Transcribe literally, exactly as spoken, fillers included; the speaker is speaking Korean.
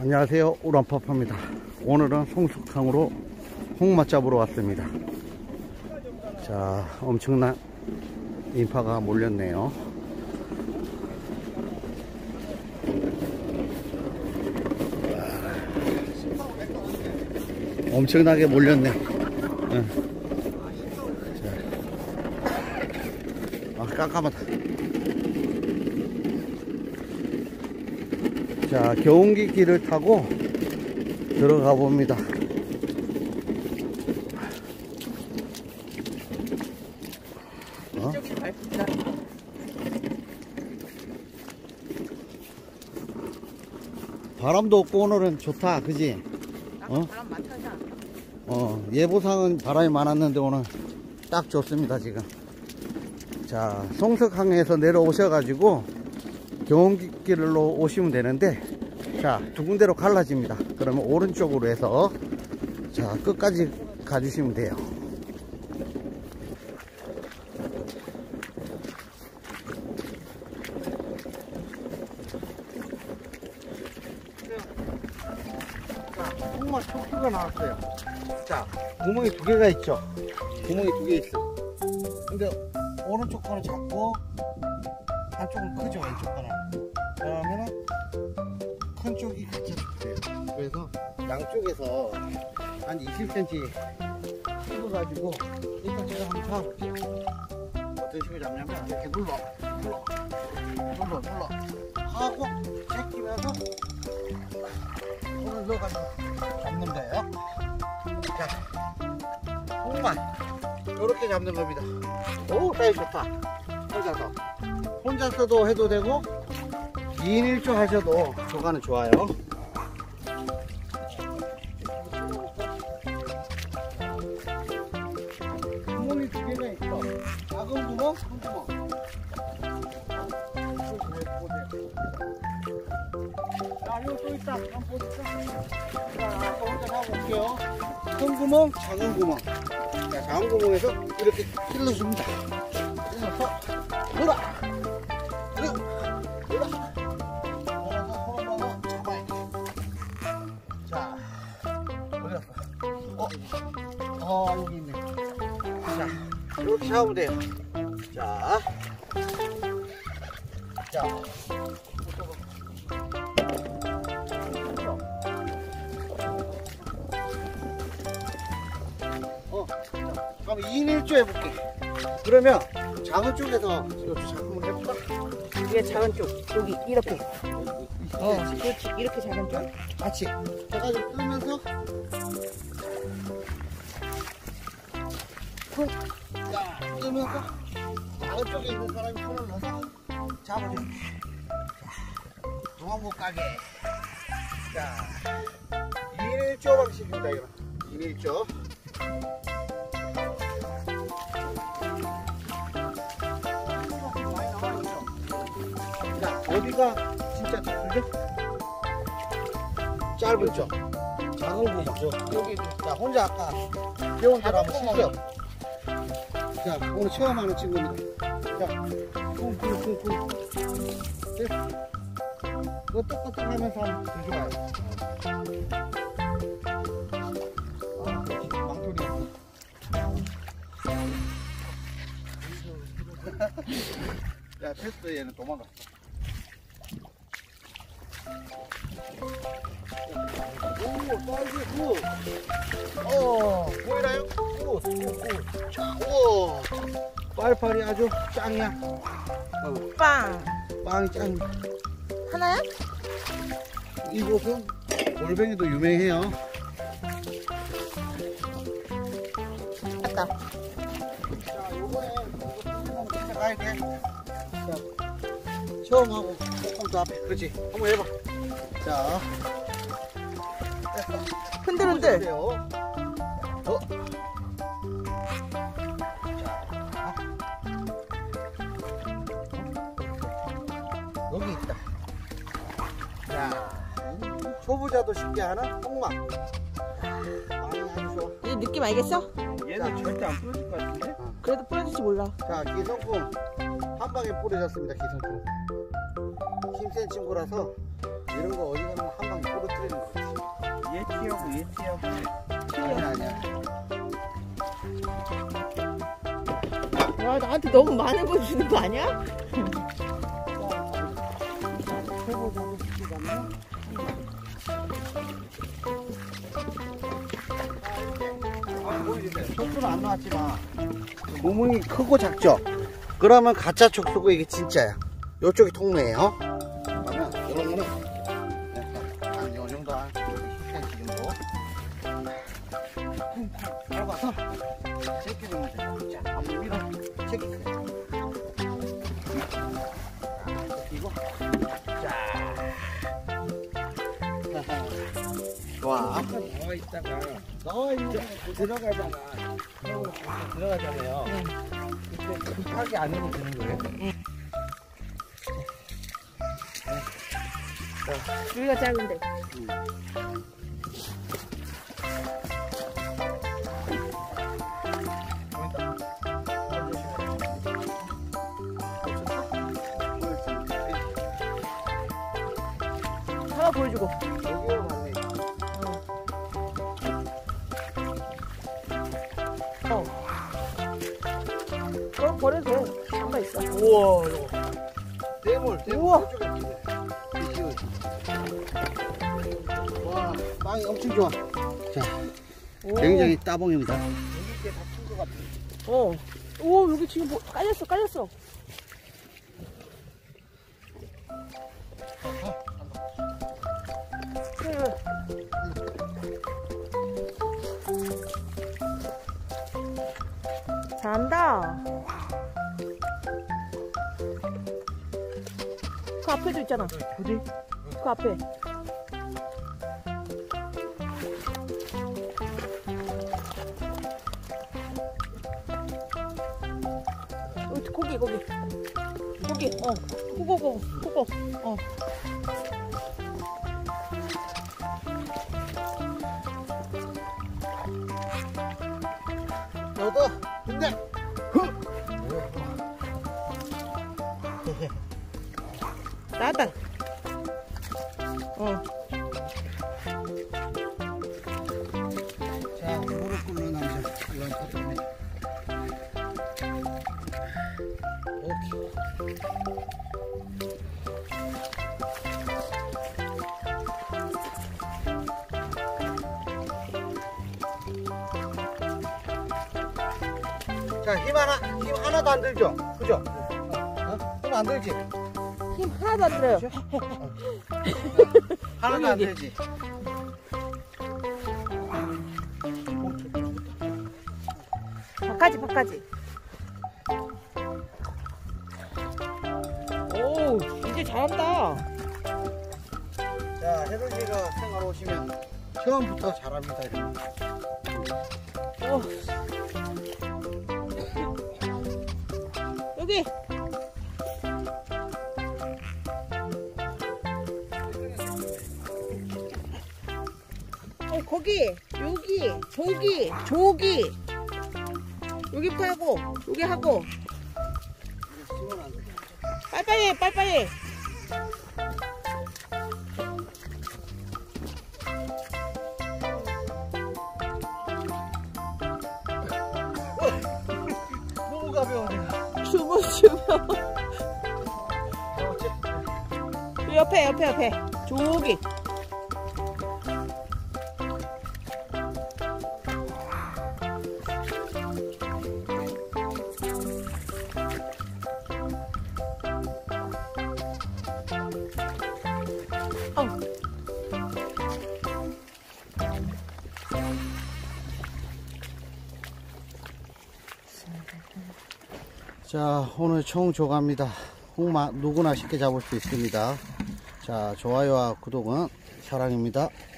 안녕하세요, 우란파파입니다. 오늘은 송석항으로 홍맛 잡으러 왔습니다. 자, 엄청난 인파가 몰렸네요. 엄청나게 몰렸네. 응. 자. 아, 깜깜하다. 자, 경운기 길을 타고 들어가 봅니다. 어? 바람도 없고 오늘은 좋다, 그지? 어? 바람 많다지 않아? 어, 예보상은 바람이 많았는데 오늘 딱 좋습니다, 지금. 자, 송석항에서 내려오셔가지고 경운길로 오시면 되는데, 자, 두 군데로 갈라집니다. 그러면 오른쪽으로 해서, 자, 끝까지 가주시면 돼요. 자, 홍맛 초크가 나왔어요. 자, 구멍이 두 개가 있죠. 구멍이 두 개 있어. 근데 오른쪽 거는 작고 한쪽은 크죠, 왼쪽 거는. 그러면은 큰 쪽이 같이 죽대요. 그래서 양쪽에서 한 이십 센티미터 찍어가지고 일단 제가 한번 잡아볼게요. 어떤 식으로 잡냐면 이렇게 눌러 눌러 눌러 눌러 하고 제끼면서 손을 넣어가지고 잡는 거예요. 자, 홍맛 이렇게 잡는 겁니다. 오, 사이즈 좋다. 혼자서 혼자서도 해도 되고 이 인 일 조 하셔도 조과는 좋아요. 구멍이 두 개가 있어. 작은 구멍, 큰 구멍. 자, 이거 또 있다. 한번 보실까? 자, 아까 혼자 잡아볼게요. 큰 구멍, 작은 구멍. 자, 작은 구멍에서 이렇게 찔러줍니다. 찔러서 돌아. 어, 여기 있네. 자, 이렇게 잡으면 돼요. 자, 자, 어, 자, 그럼 이 인 일 조 해볼게. 그러면 작은 쪽에서 이렇게 작은 걸 해볼까? 이게 작은 쪽, 여기 이렇게. 어, 그렇지. 이렇게 작은 쪽. 같이 해가지고 뜨면서 손, 자, 뜨면서 작은 쪽에 있는 사람이 손을 넣어서 잡아줘. 동안목 가게. 자, 이 인 일 조 방식입니다, 이거. 이 인 일 조. 자, 어디가 진짜 작죠? 짧은 쪽, 작은 구멍. 여기, 자, 혼자 아까 배운 대로 한번 실습. 자, 오늘 체험하는 친구입니다. 자, 쿵쿵쿵쿵. 그거 똑똑똑 하면서 한번 들어줘봐요. 아, 그렇지. 망토리야. 야, 됐어. 얘는 도망가. 오, 사이즈 굿. 어, 보이나요? 굿, 굿, 굿. 자, 오. 빨빨이 아주 짱이야. 어, 빵! 빵이 짱. 하나야? 이곳은 골뱅이도 유명해요. 맞다. 자, 요번에 이거 뜯어서 가야 돼. 자, 처음하고 조금 더 앞에. 그렇지. 한번 해봐. 자, 됐어. 흔들흔들. 어? 여기 있다. 자, 초보자도 쉽게 하는 홍맛. 많이 아주 좋아. 이 느낌 알겠어? 얘는 자, 절대 안 부러질 것 같은데? 그래도 부러질지 몰라. 자, 기성품 한 방에 뿌려졌습니다. 기성품 힘센 친구라서 이런 거 어디 가면 한 방에 뿌려 예티하고 예티하고. 아니야, 아니야. 와, 나한테 너무 많은 거 주는 거 아니야? 촉수는 안 나왔지만 구멍이 크고 작죠? 그러면 가짜 촉수고 이게 진짜야. 요쪽이 통로예요. 그러면 이런 거는 한 요 정도 한 십 센티미터 정도 밟아서 제껴주면 돼요. 자, 한번 밀어 제끼세요. 그리고 자, 좋아. 아까 나와 있다가 나와 이제 들어가잖아. 들어가잖아요. 그때 급하게 안 해도 되는 거예요? 여기가 작은데. 하나 보여주고. 여기가 맞네. 어. 그럼 버려도 돼. 잠깐 있어. 우와, 이거. 대물, 대물. 우와. 이쪽에 있네. 와, 빵이 엄청 좋아. 자, 오. 굉장히 따봉입니다. 어. 오, 여기 지금 뭐, 깔렸어, 깔렸어. 잘한다. 그 앞에도 있잖아. 어디? 그 앞에. 어, 거기, 거기. 거기, 어. 그거, 그거, 그거. 어. 너도, 근데, 후! 나왔다. 어. 자, 무릎 꿇는 남자. 이건 터졌네. 오케이. 자, 힘 하나, 힘 하나도 안 들죠? 그죠? 어? 힘 안 들지? 힘 하나도 안 들어요. 하나도 안 여기. 들지? 바까지, 바까지. 오, 이제 잘한다. 자, 혜동씨가 생활 오시면 처음부터 잘합니다. 이런 거. 어. 여기. 어, 거기, 여기, 저기, 저기. 여기부터 하고, 여기 하고. 심으면 안 돼. 빨리빨리 해, 빨리빨리 해. 너무 가벼워, 내가. 주무주면. 어, 어째? 옆에, 옆에, 옆에. 저기. 어. 자, 오늘 총 조가입니다. 홍마 누구나 쉽게 잡을 수 있습니다. 자, 좋아요와 구독은 사랑입니다.